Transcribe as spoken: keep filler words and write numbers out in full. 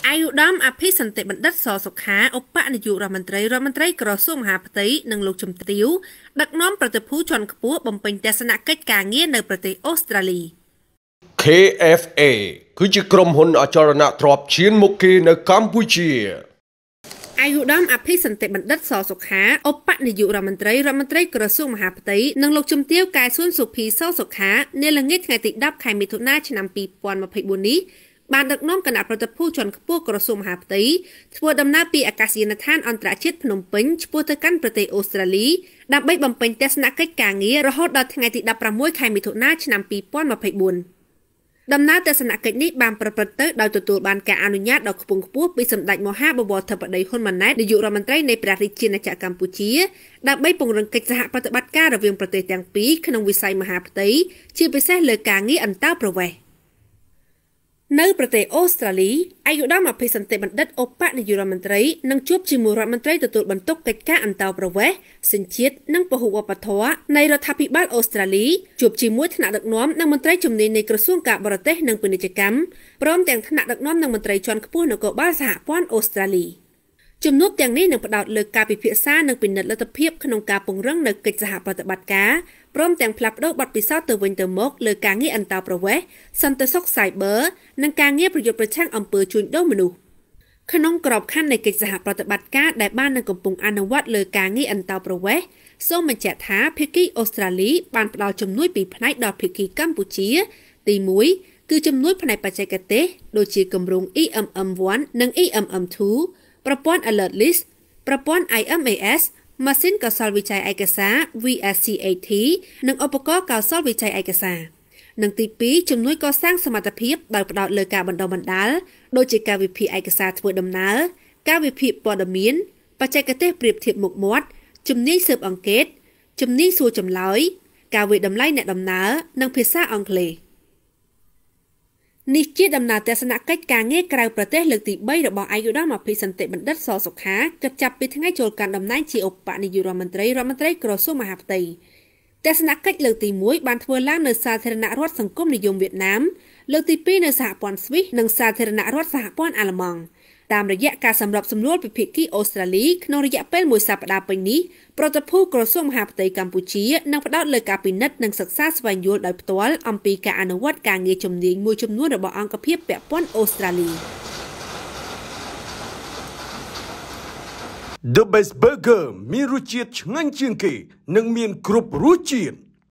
អាយុដំអភិសន្តិបណ្ឌិតសសុខាឧបនាយករដ្ឋមន្ត្រីរដ្ឋមន្ត្រីក្រសួងមហាផ្ទៃនិងលោកជំទាវដឹកនាំប្រតិភូជាន់ខ្ពស់បំពេញទស្សនកិច្ចការងារនៅប្រទេសអូស្ត្រាលីខេ អេហ្វ เอ គឺជាក្រុមហ៊ុនអចលនទ្រព្យឈានមុខគេនៅកម្ពុជាអាយុដំអភិសន្តិបណ្ឌិតសសុខាឧបនាយករដ្ឋមន្ត្រីរដ្ឋមន្ត្រីក្រសួងមហាផ្ទៃនិងលោកជំទាវកែសួនសុភីសសុខានាល្ងាចថ្ងៃទីដប់ខែមិថុនាឆ្នាំពីរពាន់ម្ភៃបួននេះបានដឹកនាំគណៈប្រតិភូជាន់ខ្ពស់ក្រសួងមហាផ្ទៃធ្វើដំណើរពីអាកាសយានដ្ឋានអន្តរជាតិភ្នំពេញឆ្ពោះទៅកាន់ប្រទេសអូស្ត្រាលីដើម្បីបំពេញទស្សនកិច្ចការងាររហូតដល់ថ្ងៃទីដប់ប្រាំមួយខែមិថុនាឆ្នាំពីរពាន់ម្ភៃបួនដំណើរទស្សនកិច្ចនេះបានប្រព្រឹត្តទៅដោយទទួលបានការអនុញ្ញាតដ៏ខ្ពង់ខ្ពស់ពីសម្ដេចមហាបវរធិបតីហ៊ុនម៉ាណែតនាយករដ្ឋមន្ត្រីនៃព្រះរាជាណាចក្រកម្ពុជាដើម្បីពង្រឹងកិច្ចសហប្រតិបត្តិការរវាងប្រទេសទាំងពីរក្នុងវិស័យមហាផ្ទៃជាពិសេសលើការងារអន្តោប្រវេសន៍នៅប្រទេសអូស្ត្រាលីអាយុដំអភិសន្តិបណ្ឌិតឧបនាយករដ្ឋមន្ត្រីនឹងជួបជាមួយរដ្ឋមន្ត្រីទទួលបន្ទុកកិច្ចការអន្តោប្រវេសន៍សញ្ជាតិនិងពហុវប្បធម៌នៃរដ្ឋាភិបាលអូស្ត្រាលីជួបជាមួយថ្នាក់ដឹកនាំនិងមន្ត្រីជំនាញនៃក្រសួងការបរទេសនិងពាណិជ្ជកម្មព្រមទាំងថ្នាក់ដឹកនាំនិងមន្ត្រីជាន់ខ្ពស់នគរបាលសហព័ន្ធអូស្ត្រាលីជំនួបទាំងនេះនឹងផ្ដោតលើការពិភាក្សានិងពិនិត្យលទ្ធភាពក្នុងការពង្រឹងនូវកិច្ចសហប្រតិបត្តិការព្រមទាំងផ្លាស់ប្ដូរបទពិសោធន៍ទៅវិញទៅមកលើការងារអន្តោប្រវេសន៍សន្តិសុខ Cyber និងការងារប្រយុទ្ធប្រឆាំងអំពើជួញដូរមនុស្សក្នុងក្របខ័ណ្ឌនៃកិច្ចសហប្រតិបត្តិការដែលបាននឹងកំពុងអនុវត្តលើការងារអន្តោប្រវេសន៍សូមបញ្ជាក់ថាភាគីអូស្ត្រាលីបានផ្ដល់ជំនួយពីផ្នែកដល់ភាគីកម្ពុជាទីមួយគឺជំនួយផ្នែកបច្ចេកទេសដូចជាគម្រោង E M M one និង E M M two ប្រព័ន្ធ Alert List ប្រព័ន្ធ I M A S ម៉ាស៊ីនកោសលវិច័យឯកសារ V S C A T និងឧបករណ៍កោសលវិច័យឯកសារនិងទីពីរជំនួយកសាងសមត្ថភាពដោយផ្ដោតលើការបណ្ដុះបណ្ដាលដូចជាការវិភាគឯកសារធ្វើដំណើរការវិភាគព័ត៌មានបច្ចេកទេសប្រៀបធៀបមុខមាត់ជំនាញស៊ើបអង្កេតជំនាញសួរចម្លើយការវិតម្លៃអ្នកដំណើរនិងភាសាអង់គ្លេសនេះជាដំណើរទស្សនកិច្ចការងារក្រៅប្រទេសលើកទីបីរបស់អាយុដំអភិសន្តិបណ្ឌិតសសុខាគិតចាប់ពីថ្ងៃចូលកាន់តំណែងជាឧបនាយករដ្ឋមន្ត្រីរដ្ឋមន្ត្រីក្រសួងមហាផ្ទៃទស្សនកិច្ចលើកទីមួយបានធ្វើឡើងនៅសាធារណរដ្ឋសង្គមនិយមវៀតណាមលើកទីពីរនៅសហព័ន្ធស្វីសនិងសាធារណរដ្ឋសហព័ន្ធអាល្លឺម៉ង់តាមរយៈការសម្របសម្រួលពីភាគីអូស្ត្រាលីក្នុងរយៈពេលមួយសប្តាហ៍ពេញនេះប្រតិភូក្រសួងមហាផ្ទៃកម្ពុជានឹងផ្ដោតលើការពិនិត្យនិងសិក្សាស្វែងយល់ដោយផ្ទាល់អំពីការអនុវត្តការងារជំនាញមួយចំនួនរបស់អង្គភាពពាក់ព័ន្ធអូស្ត្រាលី The Best Burger មានរសជាតិឆ្ងាញ់ជាងគេនិងមានគ្រប់រសជាតិ